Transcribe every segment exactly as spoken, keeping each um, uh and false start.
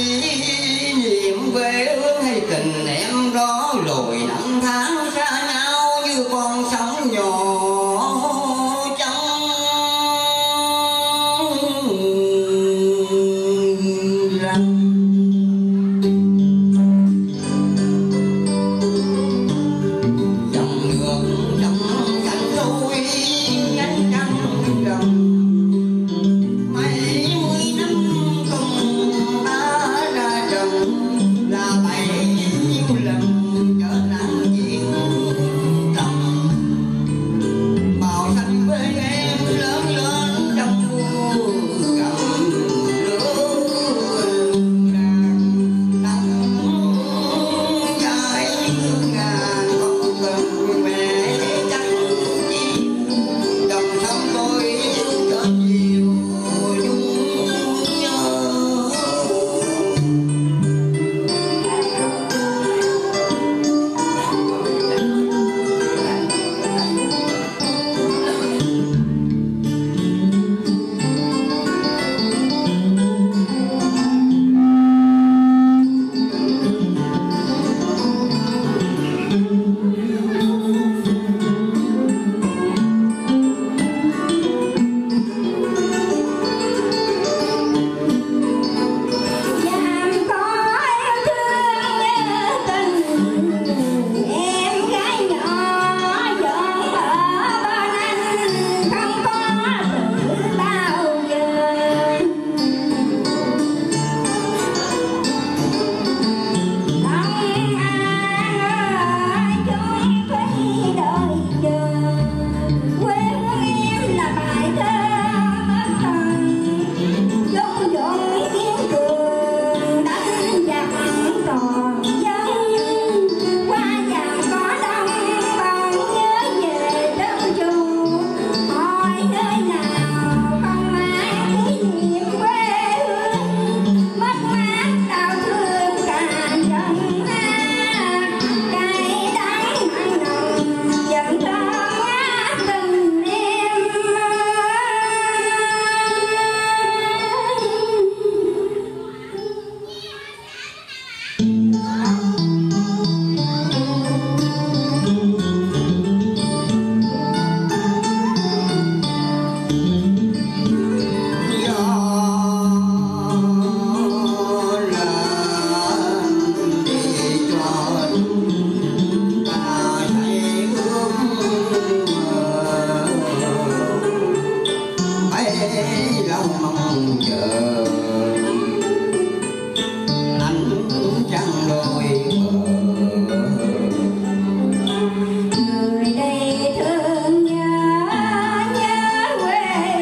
niệm quê hương hay tình em đó lùi năm tháng xa nhau như con sóng nhỏ trong răng. Dòng nước trong cánh đôi nhánh trăng rồng mấy mươi năm cùng ta ra trồng là bấy nhiêu lần trở thành chuyện trồng. Màu xanh quê em lớn lên trong mùa gầm lúa nàng nắng dài như ngàn con cần mẹ chắc chi dòng sông tôi cho nhiều nhung nhớ. Lâu mong chờ anh chẳng đôi bờ người đây thương nhớ nhớ quê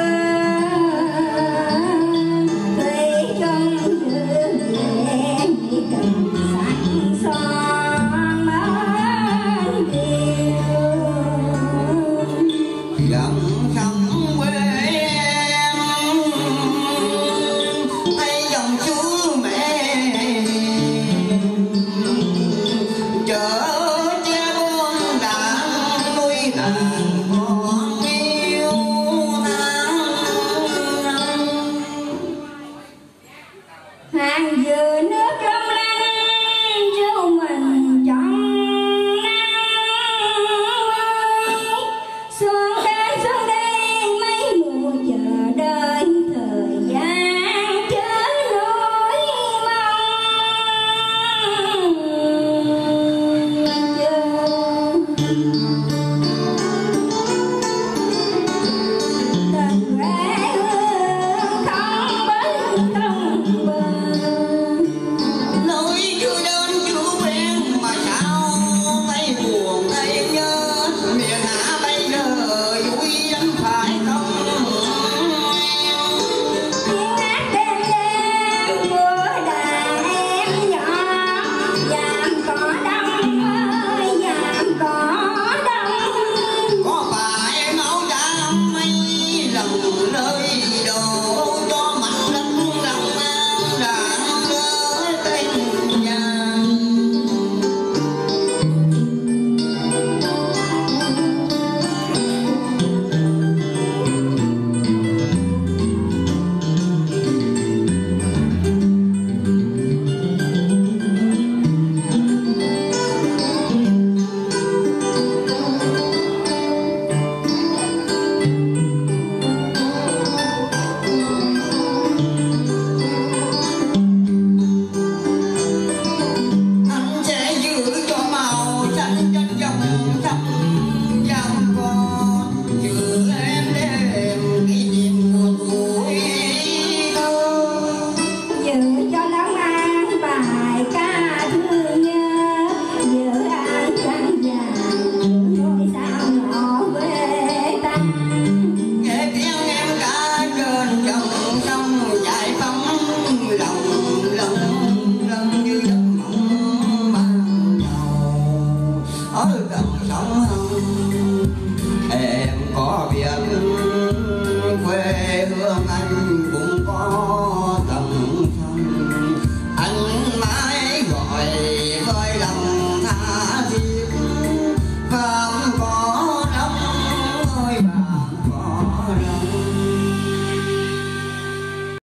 hương tuy trong thương em chỉ cần sẵn son mến yêu dòng sông quê hàng dừa nước